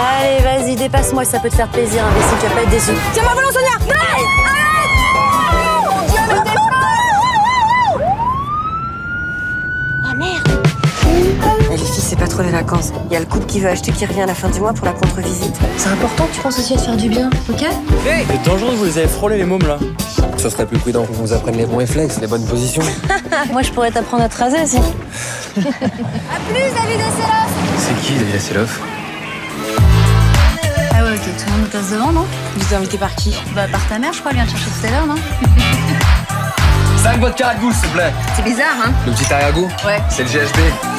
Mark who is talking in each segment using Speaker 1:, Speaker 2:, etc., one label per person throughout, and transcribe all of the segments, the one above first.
Speaker 1: Allez, vas-y, dépasse-moi, ça peut te faire plaisir, imbécile, tu vas pas être déçu. Tiens-moi volant, Sonia! Arrête! Mon Dieu, mais t'es folle! Ah merde!
Speaker 2: Les filles, c'est pas trop les vacances. Il y a le couple qui veut acheter qui revient à la fin du mois pour la contre-visite.
Speaker 1: C'est important que tu penses aussi à te faire du bien, ok?
Speaker 3: Hey, c'est dangereux, vous les avez frôlés les mômes là.
Speaker 4: Ça serait plus prudent qu'on vous apprenne les bons réflexes, les bonnes positions.
Speaker 1: Moi, je pourrais t'apprendre à te raser aussi. A plus, David Asseloff!
Speaker 4: C'est qui, David Asseloff?
Speaker 1: Ah ouais, ok, tout le monde nous passe devant, non?
Speaker 2: Vous êtes invité par qui?
Speaker 1: Bah, par ta mère, je crois, elle vient te chercher tout à l'heure, non?
Speaker 4: 5 vodka à goût, s'il te plaît.
Speaker 1: C'est bizarre, hein?
Speaker 4: Le petit arrière-goût?
Speaker 1: Ouais.
Speaker 4: C'est le GHB.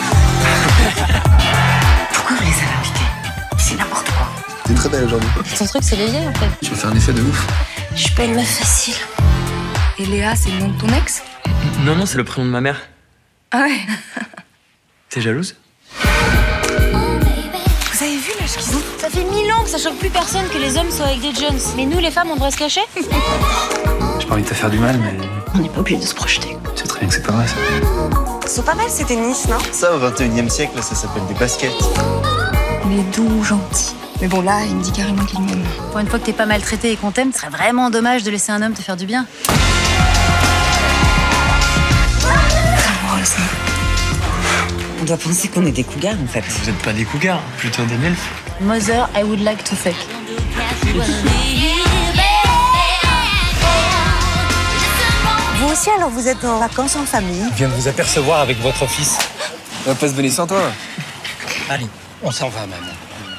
Speaker 2: Pourquoi vous les avez invités? C'est n'importe quoi.
Speaker 4: T'es très belle aujourd'hui.
Speaker 1: Son truc, c'est les vieilles, en fait.
Speaker 4: Tu vas faire un effet de ouf.
Speaker 2: Je suis pas une meuf facile.
Speaker 5: Et Léa, c'est le nom de ton ex?
Speaker 3: Non, non, c'est le prénom de ma mère.
Speaker 5: Ah ouais.
Speaker 3: T'es jalouse?
Speaker 5: Vous avez vu l'âge qu'ils ont?
Speaker 1: Ça fait 1000 ans que ça choque plus personne que les hommes soient avec des Jones. Mais nous, les femmes, on devrait se cacher?
Speaker 4: J'ai pas envie de te faire du mal, mais
Speaker 1: On n'est pas obligé de se projeter.
Speaker 4: tu sais très bien que c'est pas vrai ça.
Speaker 2: Ils sont pas mal ces tennis, non?
Speaker 6: Ça, au 21e siècle, ça s'appelle des baskets.
Speaker 5: Il est doux, gentil. Mais bon, là, il me dit carrément qu'il m'aime.
Speaker 1: Pour une fois que t'es pas maltraité et qu'on t'aime, ce serait vraiment dommage de laisser un homme te faire du bien.
Speaker 5: Amoureuse, hein.
Speaker 2: On doit penser qu'on est des cougars, en fait.
Speaker 3: Vous êtes pas des cougars, plutôt des milfs.
Speaker 1: Mother, I would like to fuck.
Speaker 2: Vous aussi, alors, vous êtes en vacances en famille?
Speaker 4: Je viens de vous apercevoir avec votre fils. On va pas se baigner sans toi.
Speaker 7: Allez, on s'en va, maman.